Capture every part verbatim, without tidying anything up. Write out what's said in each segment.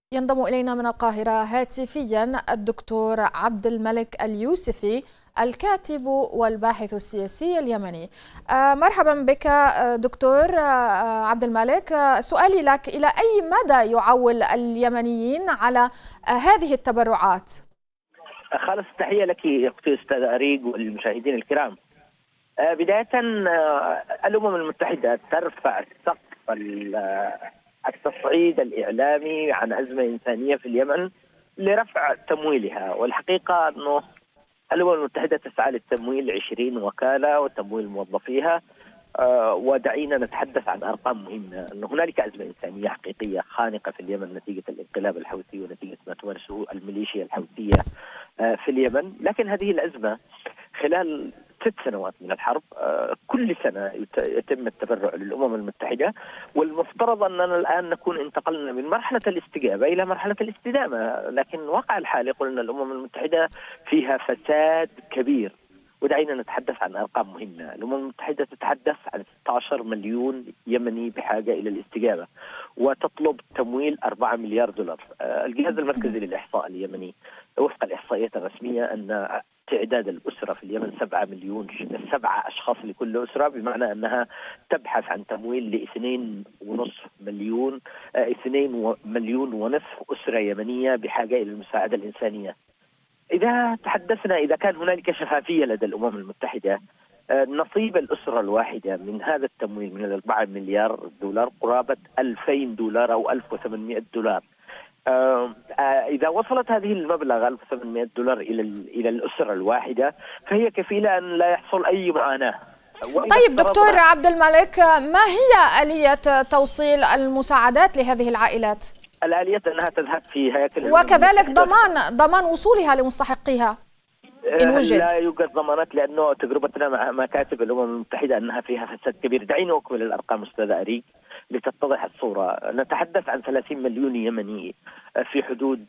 ينضم إلينا من القاهرة هاتفيا الدكتور عبد الملك اليوسفي، الكاتب والباحث السياسي اليمني. آه مرحبا بك دكتور آه عبد الملك. آه سؤالي لك: إلى أي مدى يعول اليمنيين على آه هذه التبرعات؟ خالص التحية لك أختي أستاذ أريج والمشاهدين الكرام. آه بداية آه الأمم المتحدة ترفع سقف التصعيد الإعلامي عن أزمة إنسانية في اليمن لرفع تمويلها، والحقيقة أنه الأمم المتحدة تسعى للتمويل عشرين وكالة وتمويل موظفيها. أه ودعينا نتحدث عن أرقام مهمة، أن هنالك أزمة إنسانية حقيقية خانقة في اليمن نتيجة الانقلاب الحوثي ونتيجة ما تمارسه الميليشيا الحوثية أه في اليمن. لكن هذه الأزمة خلال ست سنوات من الحرب أه كل سنة يتم التبرع للأمم المتحدة، والمفترض أننا الآن نكون انتقلنا من مرحلة الاستجابة إلى مرحلة الاستدامة. لكن واقع الحال يقول أن الأمم المتحدة فيها فساد كبير، ودعينا نتحدث عن أرقام مهمة. الأمم المتحدة تتحدث عن ستة عشر مليون يمني بحاجة إلى الاستجابة، وتطلب تمويل أربعة مليار دولار. الجهاز المركزي للإحصاء اليمني وفق الإحصائيات الرسمية أن تعداد الأسرة في اليمن سبعة مليون، سبعة أشخاص لكل أسرة، بمعنى أنها تبحث عن تمويل لاثنين ونصف مليون اثنين مليون ونصف أسرة يمنية بحاجة إلى المساعدة الإنسانية. إذا تحدثنا إذا كان هنالك شفافية لدى الأمم المتحدة، نصيب الأسرة الواحدة من هذا التمويل من الأربعة مليار دولار قرابة ألفين دولار أو ألف وثمانمائة دولار. إذا وصلت هذه المبلغ ألف وثمانمائة دولار إلى إلى الأسرة الواحدة فهي كفيلة أن لا يحصل أي معاناة. طيب دكتور عبد الملك، ما هي آلية توصيل المساعدات لهذه العائلات؟ الآلية أنها تذهب في هياكل، وكذلك ضمان ضمان وصولها لمستحقيها إن وجد. لا يوجد ضمانات، لأنه تجربتنا مع مكاتب الأمم المتحدة أنها فيها فساد كبير. دعيني أكمل الأرقام أستاذ أريج لتتضح الصورة. نتحدث عن ثلاثين مليون يمني في حدود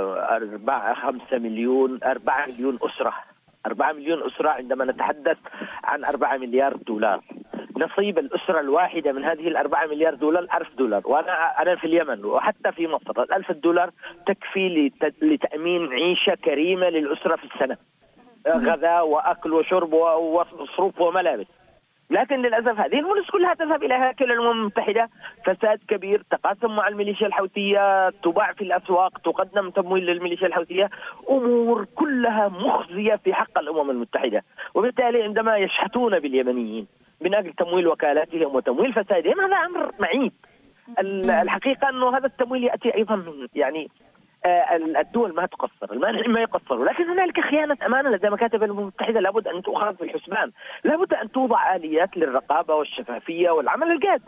أربعة خمسة مليون أربعة مليون أسرة أربعة مليون أسرة عندما نتحدث عن أربعة مليار دولار. نصيب الأسرة الواحدة من هذه الأربعة مليار دولار ألف دولار، وأنا أنا في اليمن وحتى في مصر الألف دولار تكفي لتأمين عيشة كريمة للأسرة في السنة، غذاء وأكل وشرب ومصروف وملابس. لكن للأسف هذه الفلوس كلها تذهب إلى هياكل الأمم المتحدة. فساد كبير، تقاسم مع الميليشيا الحوثية، تباع في الأسواق، تقدم تمويل للميليشيا الحوثية، أمور كلها مخزية في حق الأمم المتحدة. وبالتالي عندما يشحتون باليمنيين من أجل تمويل وكالاتهم وتمويل فسادهم، هذا أمر معيب. الحقيقة أنه هذا التمويل يأتي أيضا من يعني الدول ما تقصر، المانحين ما يقصروا، لكن هنالك خيانة أمانة لدى مكاتب الأمم المتحدة لابد أن تؤخذ في الحسبان. لابد أن توضع آليات للرقابة والشفافية والعمل الجاد.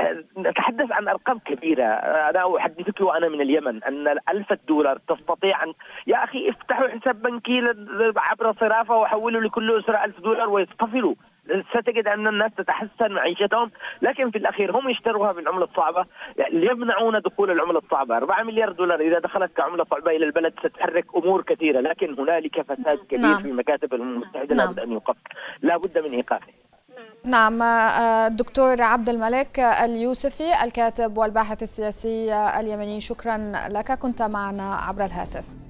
نتحدث عن أرقام كبيرة. أنا أحدثك وأنا من اليمن أن ألف دولار تستطيع أن يا أخي افتحوا حساب بنكي عبر صرافة وحولوا لكل أسرة ألف دولار ويتصلوا، ستجد أن الناس تتحسن معيشتهم. لكن في الأخير هم يشتروها بالعملة الصعبة، يمنعون دخول العملة الصعبة. أربعة مليار دولار إذا دخلت كعملة صعبة إلى البلد ستحرك أمور كثيرة، لكن هنالك فساد كبير نعم. في مكاتب الأمم المتحدة نعم. لابد أن يوقف، لابد من إيقافه. نعم. الدكتور عبد الملك اليوسفي، الكاتب والباحث السياسي اليمني، شكرا لك، كنت معنا عبر الهاتف.